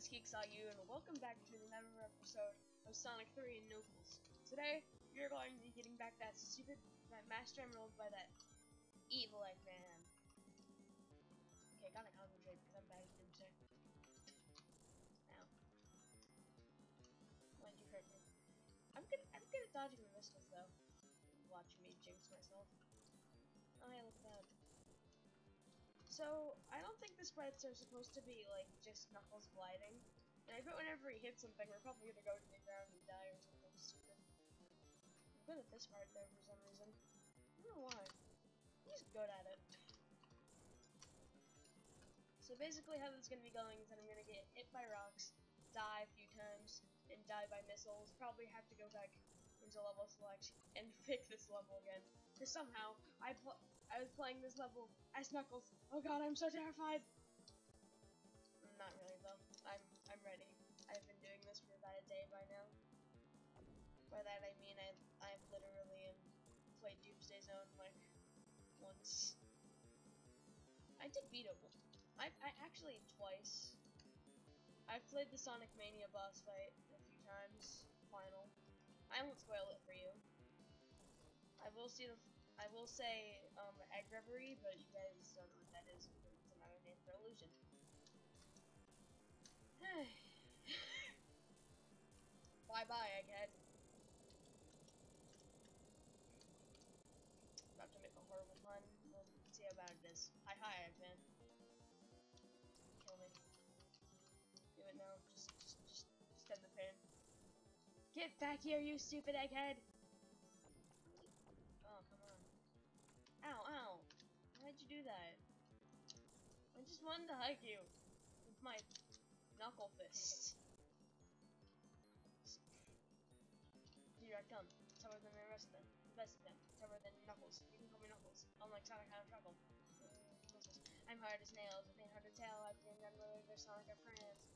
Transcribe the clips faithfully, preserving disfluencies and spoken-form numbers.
is KeekSawYou, and welcome back to another episode of Sonic three and Knuckles. Today, we're going to be getting back that stupid, that Master Emerald by that evil Eggman. Okay, gotta concentrate because I'm bad at doomsday. Now, why'd you hurt me? I'm good. I'm good at dodging the missiles, though. Watching me jinx myself. Oh, I look bad. So, I don't think the sprites are supposed to be, like, just Knuckles gliding. And I bet whenever he hits something, we're probably gonna go to the ground and die or something stupid. I'm good at this part, though, for some reason. I don't know why. I'm just good at it. So basically how this is gonna be going is that I'm gonna get hit by rocks, die a few times, and die by missiles. Probably have to go back into level select and fix this level again. Because somehow, I pl I was playing this level as Knuckles. Oh god, I'm so terrified! Not really though. I'm I'm ready. I've been doing this for about a day by now. By that I mean I I've literally um, played Doomsday Zone like once. I did beat it. I I actually twice. I've played the Sonic Mania boss fight a few times. Final. I won't spoil it for you. I will see the. I will say um, Egg Reverie, but you guys don't know what that is because it's another name for illusion. Bye bye, Egghead. About to make a horrible pun. We'll see how bad it is. Hi hi, Eggman. Kill me. Do it now. Just, just, just, just end the pain. Get back here, you stupid egghead! Oh, come on. Ow, ow. Why'd you do that? I just wanted to hug you with my knuckle fist. Here I come. Tougher than the rest of them. The best of them. Tougher than Knuckles. You can call me Knuckles. Unlike Sonic, I'm trouble. I'm hard as nails. With a hard to tell. I've been unloaded their Sonic of friends.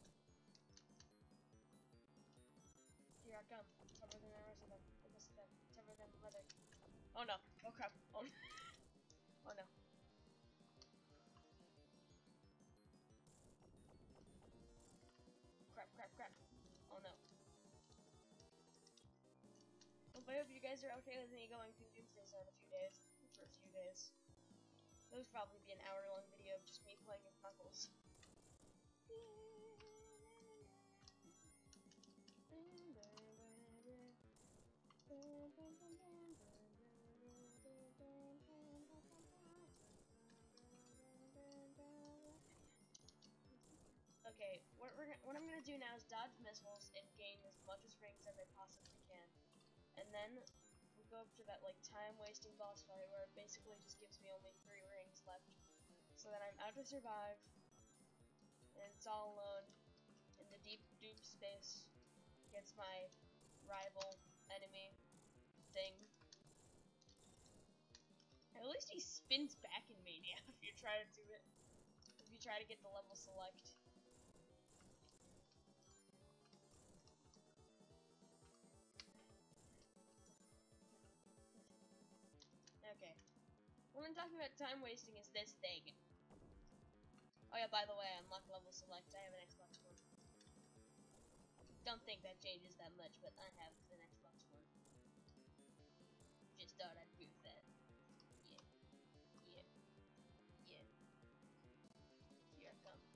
Here I come. Tougher than the rest of them. The best of them. Tougher than leather. Oh no. Oh crap. Oh no. Oh no. Crap, crap, crap. Oh no. Well, I hope you guys are okay with me going through Doomsday Zone in a few days. For a few days. That would probably be an hour long video of just me playing with Knuckles. Okay, what, we're, what I'm gonna do now is dodge missiles and gain as much as rings as I possibly can. And then we'll go up to that like time-wasting boss fight where it basically just gives me only three rings left. So that I'm out to survive, and it's all alone in the deep, deep space against my rival enemy thing. At least he spins back in Mania if you try to do it. If you try to get the level select. Okay. What I'm talking about time wasting is this thing. Oh yeah, by the way, I unlocked level select. I have an Xbox One. Don't think that changes that much, but I have an Xbox One. Just thought I'd prove that. Yeah. Yeah. Yeah. Here I come.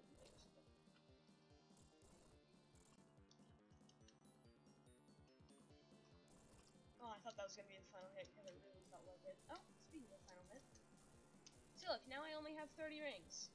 Oh, I thought that was gonna be the final hit because it really felt like it. Oh, speaking of the final hit. So look, now I only have thirty rings.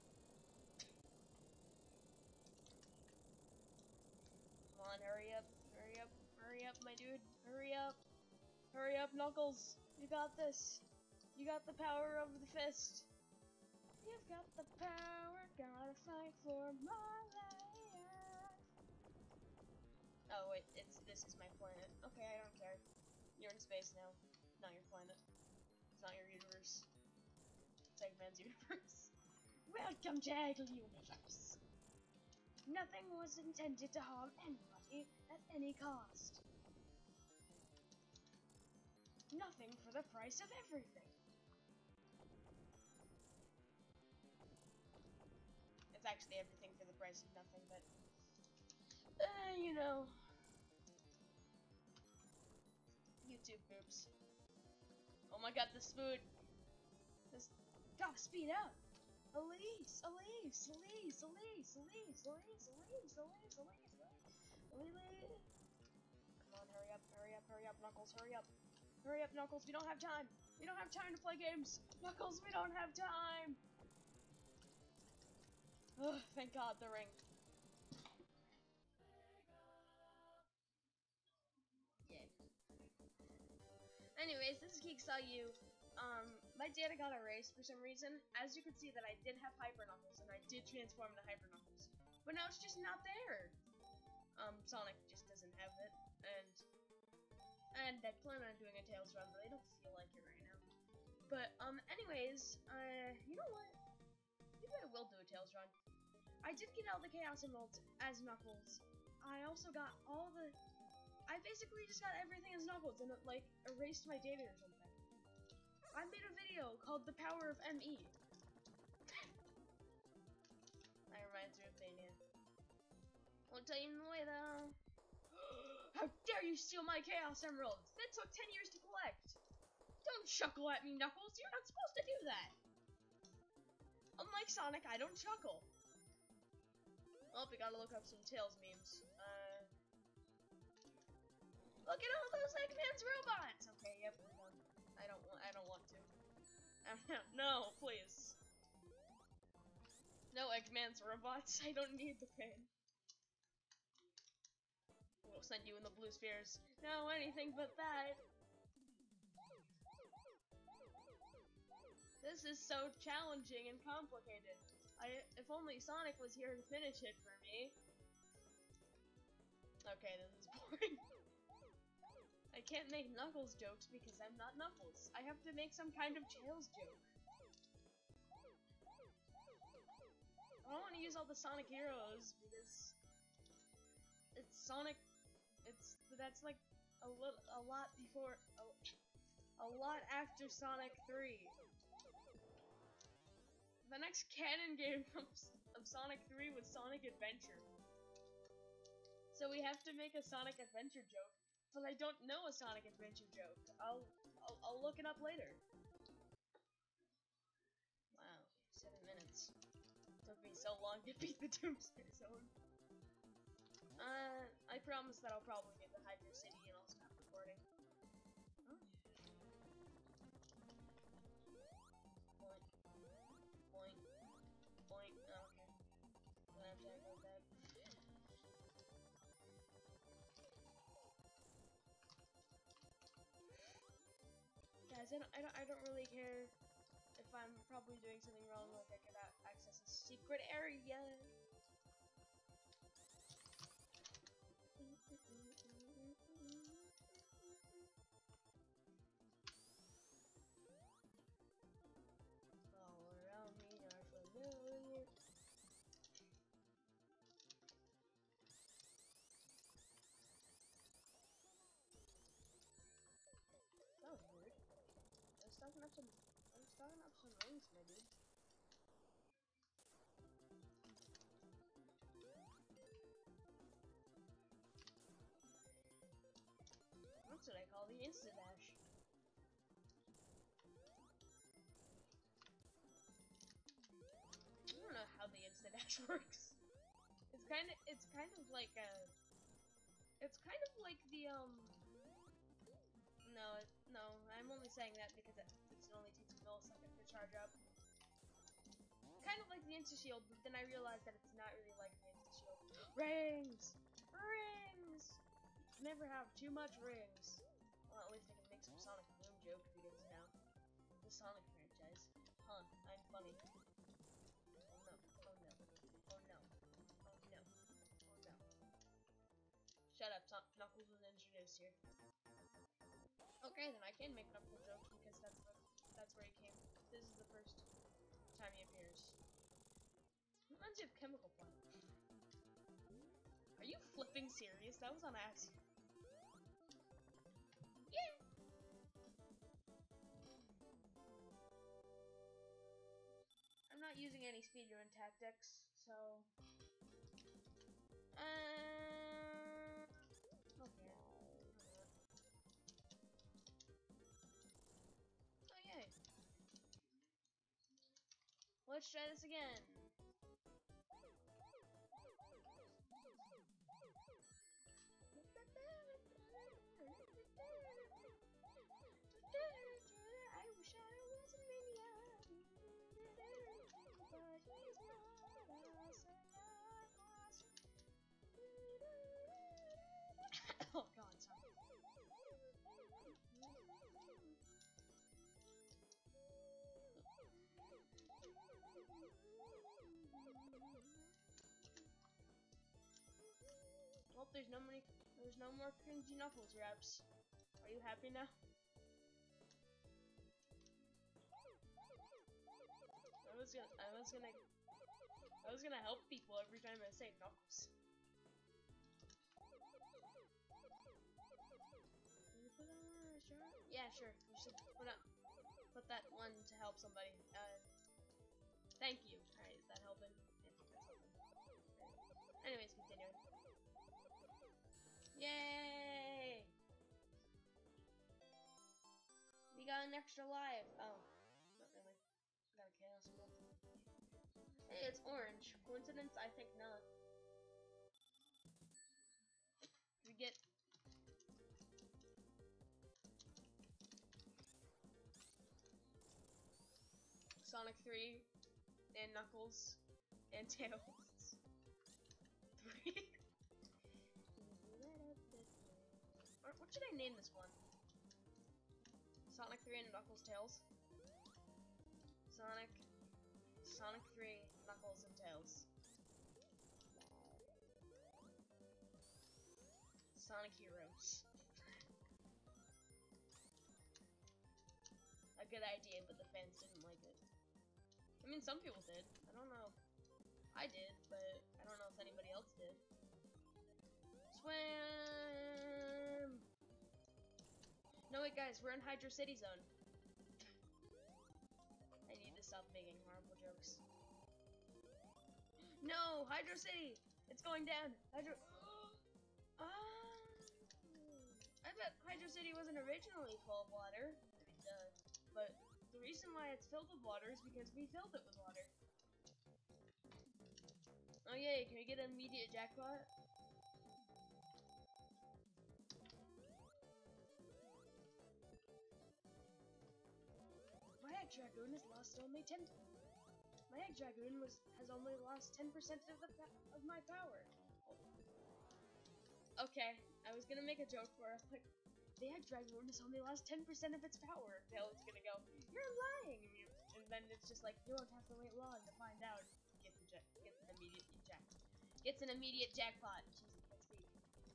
Come on, hurry up, hurry up, hurry up, my dude, hurry up. Hurry up, Knuckles. You got this. You got the power of the fist. You've got the power, gotta fight for my life. Oh wait, it's this is my planet. Okay, I don't care. You're in space now. Not your planet. It's not your universe. It's Eggman's universe. Welcome to Egg Universe. Nothing was intended to harm anybody at any cost. Nothing for the price of everything. It's actually everything for the price of nothing, but uh, you know, YouTube boops. Oh my god, this food. This gotta speed up. Elise, Elise, Elise, Elise, Elise, Elise, Elise, Elise, Elise, Elise. Come on, hurry up, hurry up, hurry up, Knuckles, hurry up. Hurry up, Knuckles, we don't have time. We don't have time to play games. Knuckles, we don't have time. Ugh, thank God, the ring. Yeah. Anyways, this is Geek.U. Um, my data got erased for some reason. As you can see that I did have Hyper Knuckles, and I did transform into Hyper Knuckles. But now it's just not there. Um, Sonic just doesn't have it, and and I plan on doing a Tails run, but I don't feel like it right now. But, um, anyways, uh, you know what? Maybe I will do a Tails run. I did get all the Chaos Emeralds as Knuckles. I also got all the... I basically just got everything as Knuckles, and it, like, erased my data or something. I made a video called The Power of M E. That reminds me of Mania. Won't tell you in the way, though. How dare you steal my Chaos Emeralds? That took ten years to collect. Don't chuckle at me, Knuckles. You're not supposed to do that. Unlike Sonic, I don't chuckle. Well, we gotta look up some Tails memes. Uh, look at all those Eggman's robots. Okay, yep, we're done. I don't want. I don't want to. No, please. No Eggman's robots. I don't need the pain. We'll send you in the blue spheres. No, anything but that. This is so challenging and complicated. I, if only Sonic was here to finish it for me. Okay, this is boring. I can't make Knuckles jokes because I'm not Knuckles. I have to make some kind of Tails joke. I don't want to use all the Sonic heroes because it's Sonic. It's that's like a little, a lot before, a, a lot after Sonic three. The next canon game of, of Sonic three was Sonic Adventure. So we have to make a Sonic Adventure joke, but I don't know a Sonic Adventure joke. I'll, I'll, I'll look it up later. Wow, seven minutes. Took me so long to beat the Doomsday Zone. Uh, I promise that I'll probably get the Hydro City and I'll stop recording. Oh. Point. Point. Point. Oh, okay. Gonna have to echo that. Guys, I don't, I don't, I don't really care if I'm probably doing something wrong, like I could access a secret area. All around me are familiar. That was weird. I was stocking up some. I was stocking up some rings, my dude. That's what I call the Insta Dash. I don't know how the Insta Dash works. It's kind of. It's kind of like a. It's kind of like the um. No, no, I'm only saying that because it, it only takes a millisecond to charge up. Kind of like the Insta Shield, but then I realized that it's not really like the Insta Shield. Rings! Rings! Never have too much rings. Well, at least I can make some Sonic Boom joke because now the Sonic franchise. Huh, I'm funny. Oh no, oh no, oh no, oh no, oh no. Shut up, Son Knuckles was introduced here. Okay, then I can make Knuckles jokes because that's what that's where he came. This is the first time he appears. Reminds you of Chemical Plant. Are you flipping serious? That was on accident. Yeah. I'm not using any speedrun tactics, So, uh, okay. Oh yay! Let's try this again. I wish I was a maniac, but he's not a psychopath. Oh god, sorry. Well, there's no many, there's no more cringy Knuckles reps. Are you happy now? I was gonna, I was gonna, I was gonna help people every time I say Knuckles. Yeah, sure. You should put up, put that one to help somebody. Uh, thank you. All right, is that helping? I think that's helping. Anyways, continuing. Yay! We got an extra life. Oh, not really. We got a chaos one. Hey, it's orange. Coincidence? I think not. We get Sonic three and Knuckles and Tails. Three. What should I name this one? Sonic three and Knuckles Tails. Sonic, Sonic three, Knuckles and Tails. Sonic Heroes. A good idea, but the fans didn't like it. I mean, some people did. I don't know. I did, but I don't know if anybody else did. Swim! No, wait, guys, we're in Hydro City Zone. I need to stop making horrible jokes. No, Hydro City! It's going down! Hydro... Ah! I bet Hydro City wasn't originally full of water. I mean, duh. But the reason why it's filled with water is because we filled it with water. Oh yay, can we get an immediate jackpot? My Egg Dragoon has lost only ten. My Egg Dragoon was has only lost ten percent of the of my power. Oh. Okay, I was gonna make a joke where like the Egg Dragoon has only lost ten percent of its power. Tails gonna go, you're lying, and, you, and then it's just like you won't have to wait long to find out. Gets a jack, gets an immediate jack, gets an immediate jackpot. Jesus, can't speak.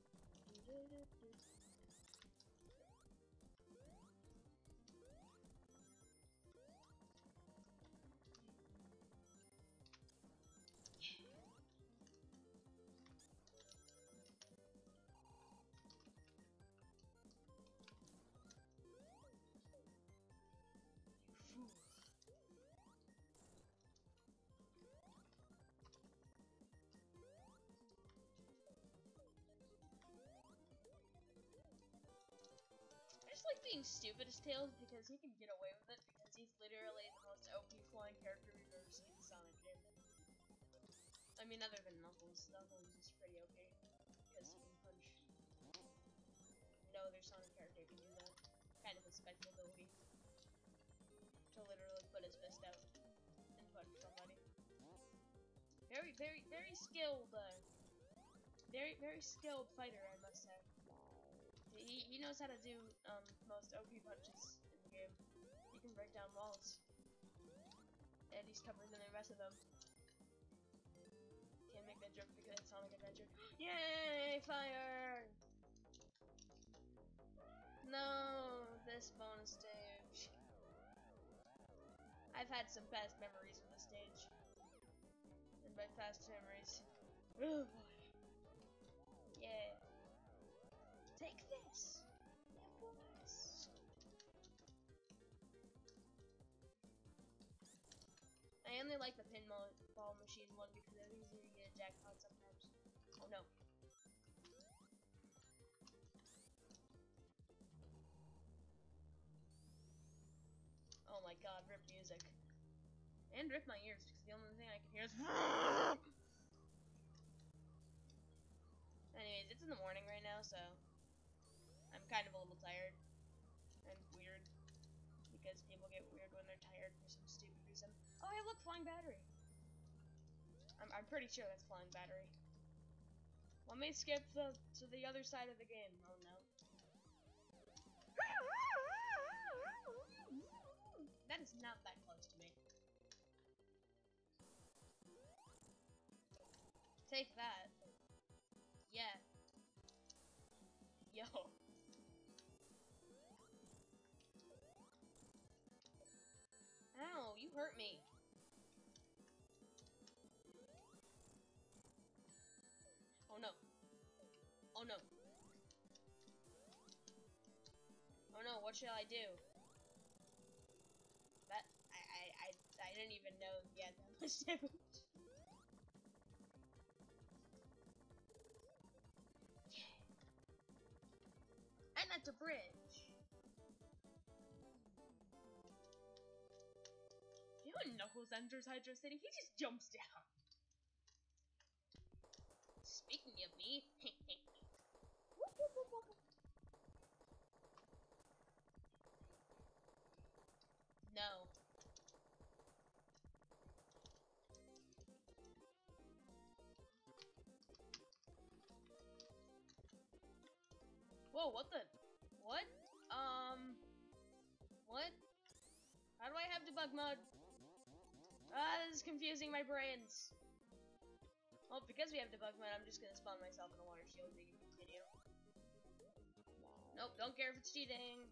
I just like being stupid as Tails because he can get away with it because he's literally the most O P flying character we've ever seen in Sonic game. I mean, other than Knuckles. Knuckles is pretty O P because he can punch. No other Sonic character can do that. Kind of a special ability to literally put his fist out and punch somebody. Very, very, very skilled. Uh, very, very skilled fighter, I must say. He, he knows how to do um, most O P punches in the game. He can break down walls. And he's tougher than the rest of them. Can't make that joke because it's Sonic Adventure. Yay! Fire! No, this bonus stage. I've had some past memories with this stage. And by past memories. Oh boy. Yeah. Take this! Nicholas! I only like the pinball ball machine one because I think a jackpot sometimes. Oh no. Oh my god, rip music. And rip my ears, because the only thing I can hear is anyways, it's in the morning right now, so I'm kind of a little tired and weird because people get weird when they're tired for some stupid reason. Oh, hey, look, flying battery. I'm I'm pretty sure that's flying battery. Let me skip the to the other side of the game. Oh no. That is not that close to me. Take that. Yeah. Yo. Ow, you hurt me. Oh no. Oh no. Oh no, what shall I do? That I I I, I didn't even know he had that much damage. Yeah. And that's a bridge. You know when Knuckles enters Hydro City, he just jumps down. Speaking of me, no. Whoa, what the? What? Um. What? How do I have debug mode? Ah, this is confusing my brains. Well, because we have debug mode, I'm just gonna spawn myself in a water shield so you can continue. Nope, don't care if it's cheating.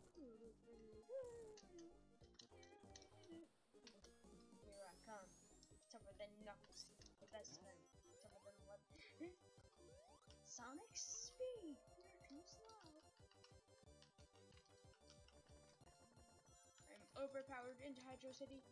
Here I come. Tougher than Knuckles. The best friend. Tougher than what? Sonic speed! You're too slow. I'm overpowered into Hydro City.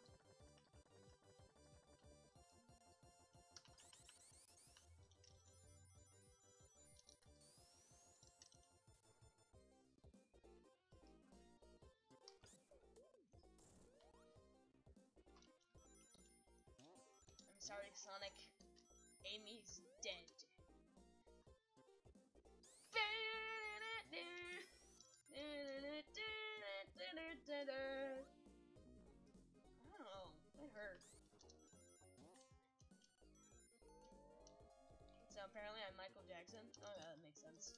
I'm sorry, Sonic. Amy's dead. Oh, that hurt. So apparently I'm Michael Jackson. Oh yeah, that makes sense.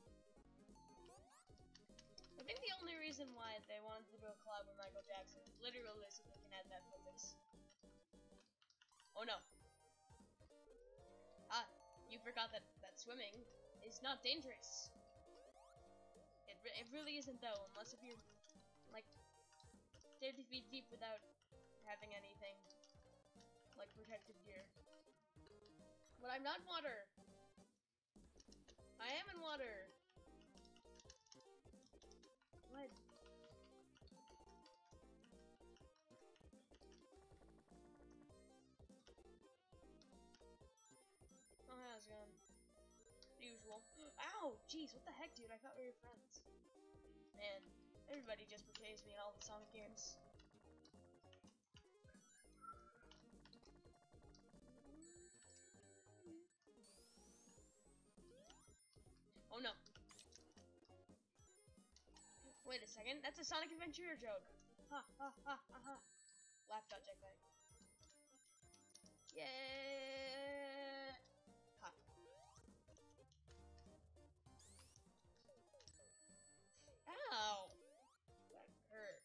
I think the only reason why they wanted to do a collab with Michael Jackson is literally so they can add that physics. Oh no. Ah, you forgot that, that swimming is not dangerous. It, re it really isn't though, unless if you're like thirty feet deep without having anything like protective gear. But I'm not in water. I am in water. What? Oh, how's it going? Usual. Ow! Jeez, what the heck, dude? I thought we were friends. Man, everybody just betrays me in all the Sonic games. Oh no. Wait a second, that's a Sonic Adventure joke. Ha ha ha ha ha. Laptop jetpack. Yeah. Ha. Ow. That hurt.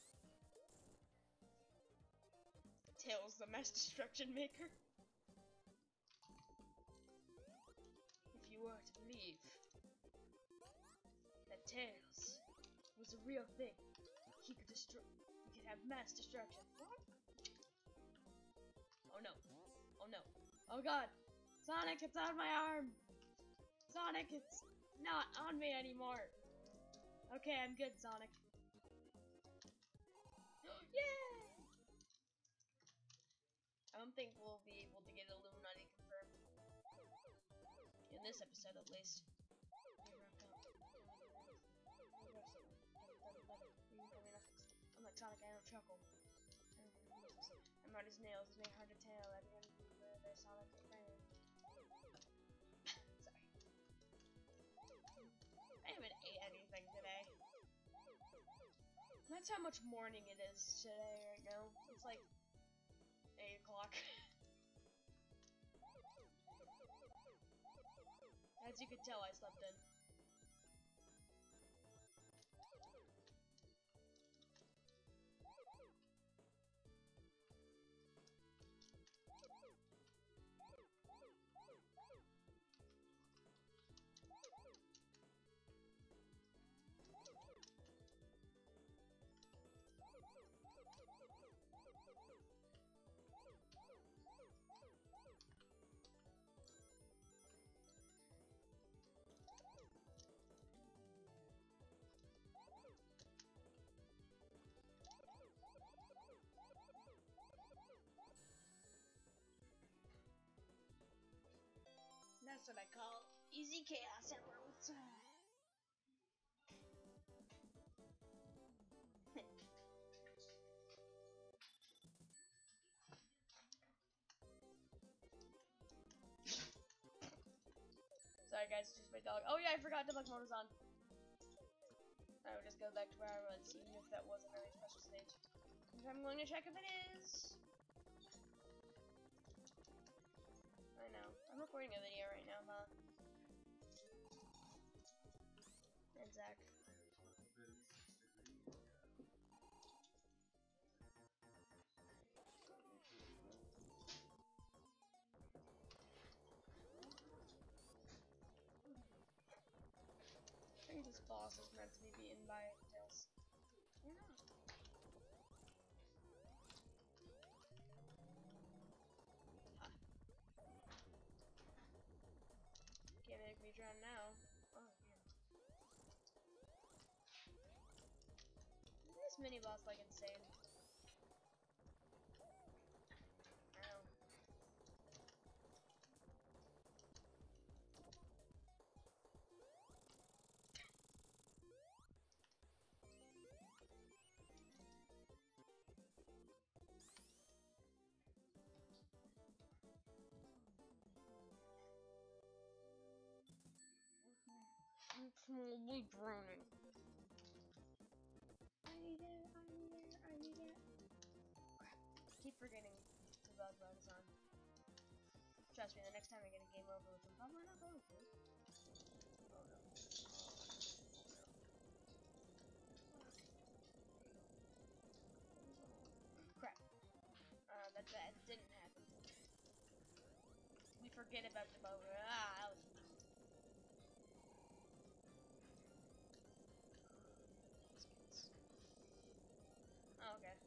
Tails, the mass destruction maker. If you were to believe that Tails was a real thing, he could destroy. He could have mass destruction. What? Oh no! Oh no! Oh god! Sonic, it's on my arm! Sonic, it's not on me anymore! Okay, I'm good, Sonic. Yay! I don't think we'll be able to get Illuminati confirmed. this episode at least. I'm like Sonic, I don't chuckle. I'm hard as nails, it's hard to tell. I begin to be the Sonic fan. Sorry. I haven't ate anything today. That's how much morning it is today right now. It's like eight o'clock. As you can tell, I slept in. That's what I call easy chaos emeralds. Sorry guys, it's just my dog. Oh yeah, I forgot debug mode was on. I would just go back to where I was, even if that was a very special stage. I'm going to check if it is. I know. I'm recording a video right now, huh? And Zach. I think this boss is meant to be beaten by Tails. Or not. Ha. Can't make me drown now. Oh, yeah. This mini boss like insane. Ow. I'm slowly drowning. I need it, I need it, I need it. Crap. Keep forgetting the bug mode is on. Trust me, the next time I get a game over with them, probably not going to. Oh no. Crap. Uh, that, that didn't happen. We forget about the bug. Ah, that was. Oh, okay.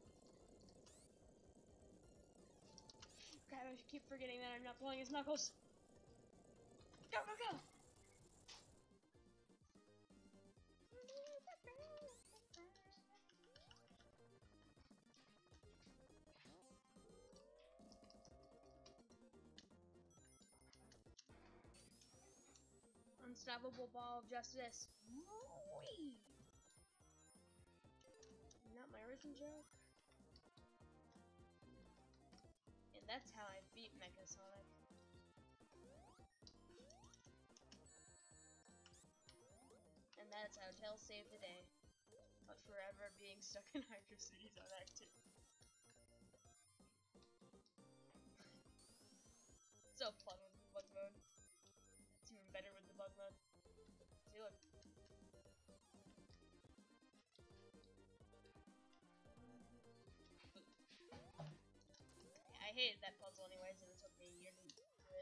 God, I keep forgetting that I'm not pulling his knuckles. Go, go, go! Unstoppable ball of justice. Whee! Not my original joke. And that's how I beat Mecha Sonic. And that's how Tails saved the day. But forever being stuck in Hydro City Zone Act two. So fun with the bug mode. It's even better with the bug mode. See, look. I hated that puzzle anyways, and it took me a year to do it.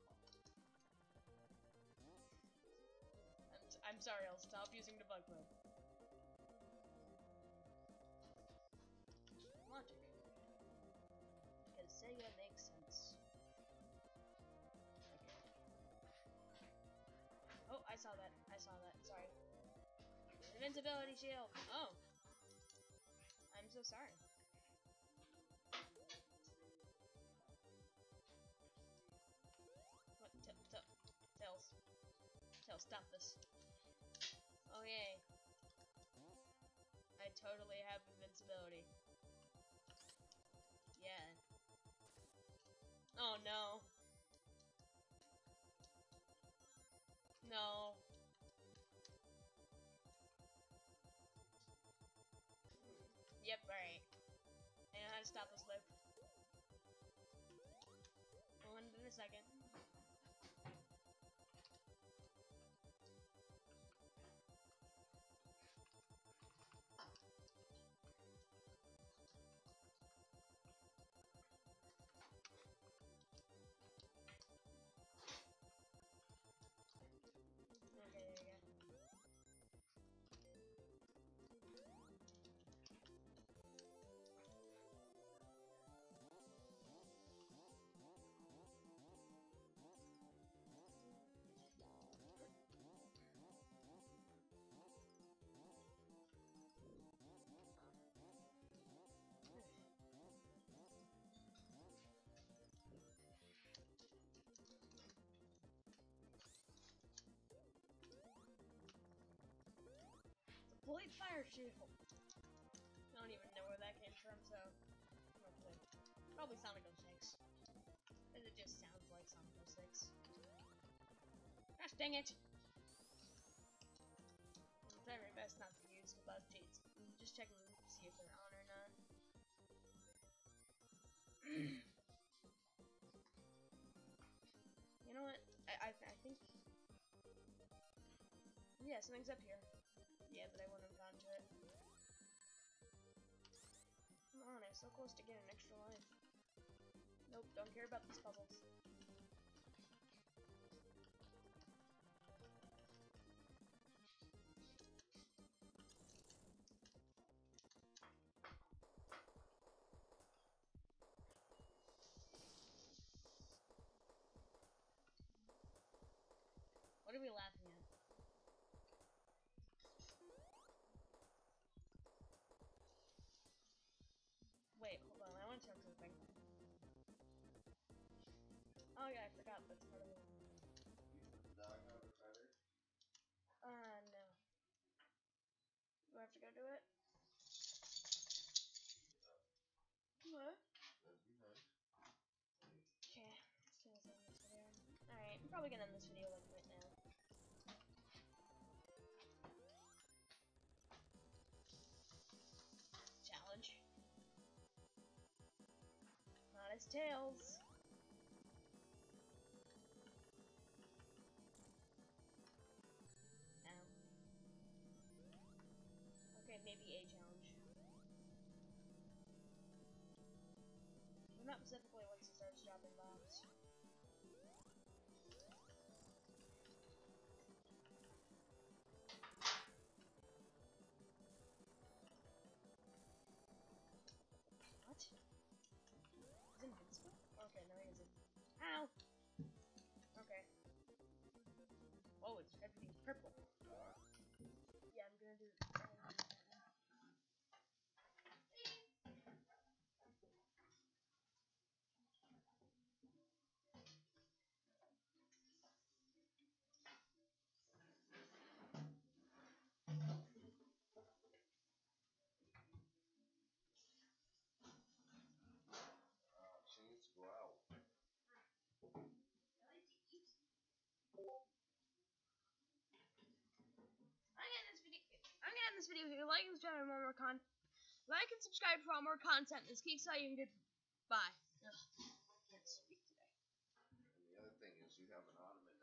I'm, I'm sorry, I'll stop using the bug mode. Logic. Because Sega makes sense. Okay. Oh, I saw that. I saw that. Sorry. Invincibility shield. Oh. I'm so sorry. What? T t Tails. go. Stop this. Oh, yay. I totally have invincibility. Yeah. Oh, no. No. Yep, right. I know how to stop this loop. One in a second. Okay, there you go. Blade fire shield. I don't even know where that came from, so okay. Probably Sonic oh six. Because it just sounds like Sonic oh six. Gosh dang it! I'm trying my best not to use the buzz cheats. I'm just checking to see if they're on or not. You know what? I, I I think yeah, something's up here. Yeah, but I wouldn't have gone to it. Come on, I'm so close to getting an extra life. Nope, don't care about these bubbles. What are we laughing at? Wait, hold on, I want to check something. Oh yeah, I forgot that's part of it. Uh, no. Do I have to go do it? What? Okay, let's do this in this video. Alright, I'm probably gonna end this video like right now. Challenge. Not as Tails. No. Okay, maybe a challenge. But not specifically once it starts dropping bombs. What? He's invincible? Okay, no he isn't. Ow! Okay. Oh, it's everything's purple. Yeah, I'm gonna do it. I'm gonna end this video here. Like and subscribe for more con. Like and subscribe for more content. This keeps saying goodbye. Ugh, can't speak today. And the other thing is, you have an automatic.